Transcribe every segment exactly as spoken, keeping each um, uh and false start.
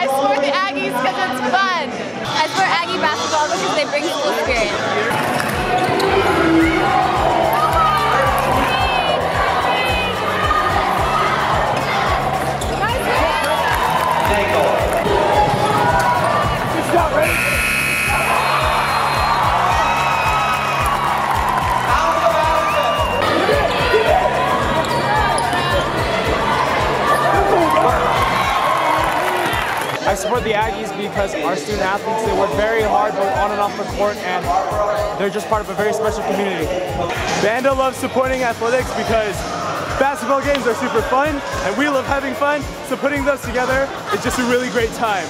I support the Aggies because it's fun. I support Aggie basketball because they bring school spirit. I support the Aggies because our student athletes, they work very hard both on and off the court, and they're just part of a very special community. Banda loves supporting athletics because basketball games are super fun and we love having fun, so putting those together is just a really great time.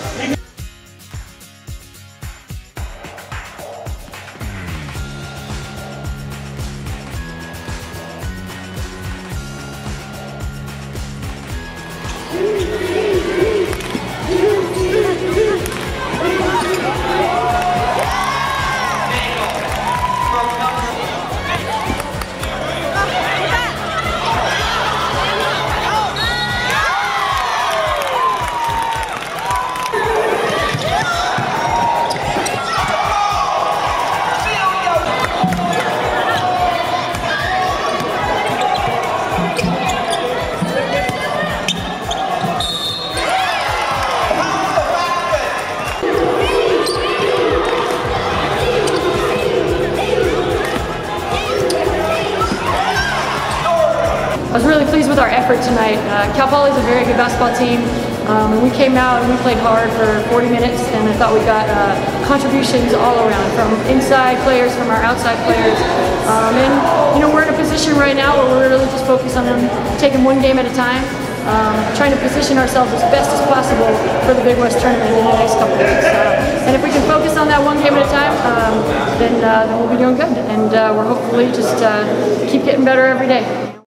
I was really pleased with our effort tonight. Uh, Cal Poly is a very good basketball team, um, and we came out and we played hard for forty minutes, and I thought we got uh, contributions all around, from inside players, from our outside players. Um, and you know, we're in a position right now where we're really just focused on them, taking one game at a time, um, trying to position ourselves as best as possible for the Big West tournament in the next couple of weeks. Uh, and if we can focus on that one game at a time, um, then, uh, then we'll be doing good, and uh, we're hopefully just uh, keep getting better every day.